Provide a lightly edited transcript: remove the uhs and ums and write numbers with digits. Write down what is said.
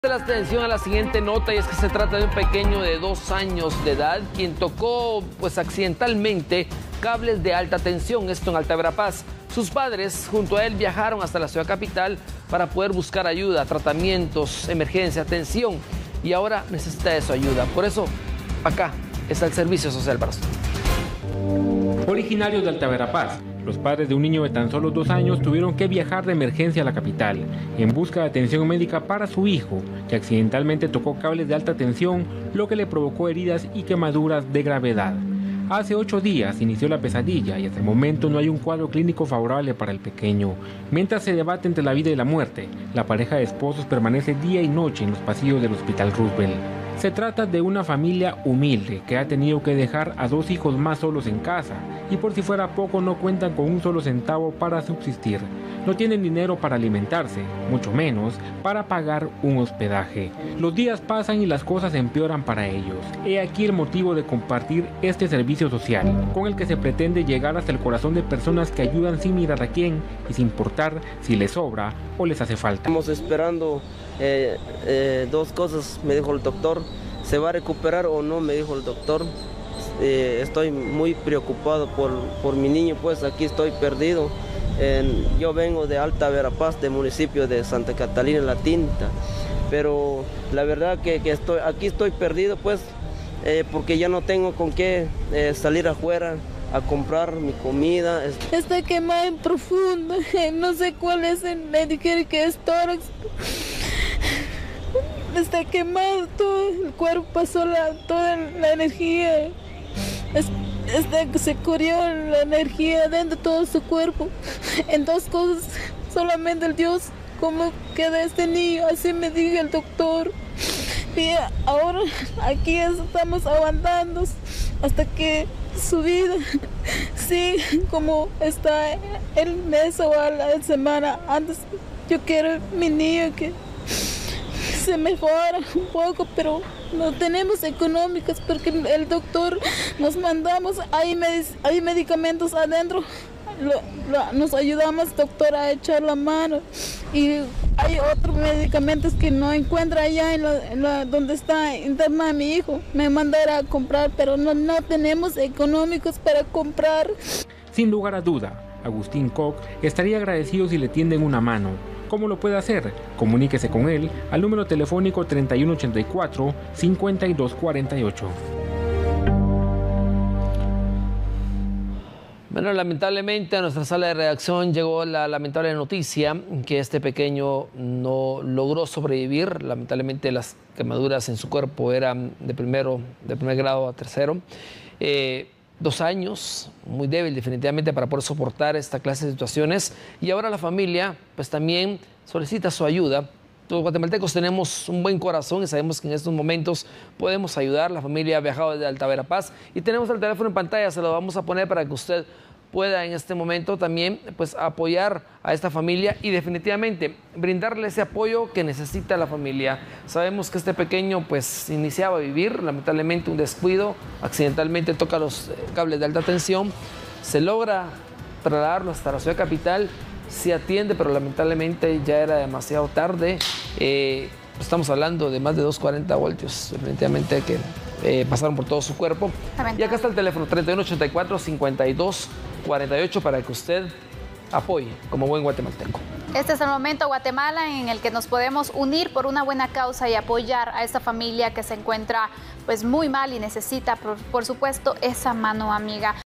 La atención a la siguiente nota, y es que se trata de un pequeño de 2 años de edad quien tocó accidentalmente cables de alta tensión, esto en Alta Verapaz. Sus padres junto a él viajaron hasta la ciudad capital para poder buscar ayuda, tratamientos, emergencia, atención, y ahora necesita de su ayuda. Por eso acá está el Servicio Social para usted. Originarios de Alta Verapaz, los padres de un niño de tan solo 2 años tuvieron que viajar de emergencia a la capital en busca de atención médica para su hijo, que accidentalmente tocó cables de alta tensión, lo que le provocó heridas y quemaduras de gravedad. Hace 8 días inició la pesadilla y hasta el momento no hay un cuadro clínico favorable para el pequeño. Mientras se debate entre la vida y la muerte, la pareja de esposos permanece día y noche en los pasillos del Hospital Roosevelt. Se trata de una familia humilde que ha tenido que dejar a 2 hijos más solos en casa y por si fuera poco no cuentan con un solo centavo para subsistir. No tienen dinero para alimentarse, mucho menos para pagar un hospedaje. Los días pasan y las cosas empeoran para ellos. He aquí el motivo de compartir este servicio social, con el que se pretende llegar hasta el corazón de personas que ayudan sin mirar a quién y sin importar si les sobra o les hace falta. Estamos esperando 2 cosas, me dijo el doctor. ¿Se va a recuperar o no?, me dijo el doctor. Estoy muy preocupado por mi niño, pues aquí estoy perdido. Yo vengo de Alta Verapaz, del municipio de Santa Catalina La Tinta, pero la verdad que aquí estoy perdido, pues, porque ya no tengo con qué salir afuera a comprar mi comida. Está quemada en profundo, no sé cuál es, me dijeron que es tórax. Está quemado todo el cuerpo, pasó toda la energía. Se corrió la energía dentro de todo su cuerpo. En 2 cosas, solamente el Dios, cómo queda este niño, así me dijo el doctor. Y ahora aquí estamos aguantando hasta que su vida siga como está el mes o la semana. Antes yo quiero mi niño que se mejora un poco, pero no tenemos económicas porque el doctor nos mandamos, hay medicamentos adentro, nos ayudamos, doctor, a echar la mano, y hay otros medicamentos que no encuentra allá donde está internado mi hijo. Me mandaron a comprar, pero no tenemos económicos para comprar. Sin lugar a duda, Agustín Koch estaría agradecido si le tienden una mano. ¿Cómo lo puede hacer? Comuníquese con él al número telefónico 3184-5248. Bueno, lamentablemente a nuestra sala de redacción llegó la lamentable noticia que este pequeño no logró sobrevivir. Lamentablemente las quemaduras en su cuerpo eran de primer grado a 3º. 2 años, muy débil definitivamente para poder soportar esta clase de situaciones, y ahora la familia pues también solicita su ayuda. Los guatemaltecos tenemos un buen corazón y sabemos que en estos momentos podemos ayudar. La familia ha viajado desde Alta Verapaz y tenemos el teléfono en pantalla, se lo vamos a poner para que usted pueda en este momento también pues apoyar a esta familia y definitivamente brindarle ese apoyo que necesita la familia. Sabemos que este pequeño pues iniciaba a vivir, lamentablemente un descuido, accidentalmente toca los cables de alta tensión, se logra trasladarlo hasta la ciudad capital, se atiende, pero lamentablemente ya era demasiado tarde. Estamos hablando de más de 240 voltios, definitivamente que pasaron por todo su cuerpo. Y acá está el teléfono 3184-5248 para que usted apoye como buen guatemalteco. Este es el momento, Guatemala, en el que nos podemos unir por una buena causa y apoyar a esta familia que se encuentra pues muy mal y necesita, por supuesto, esa mano amiga.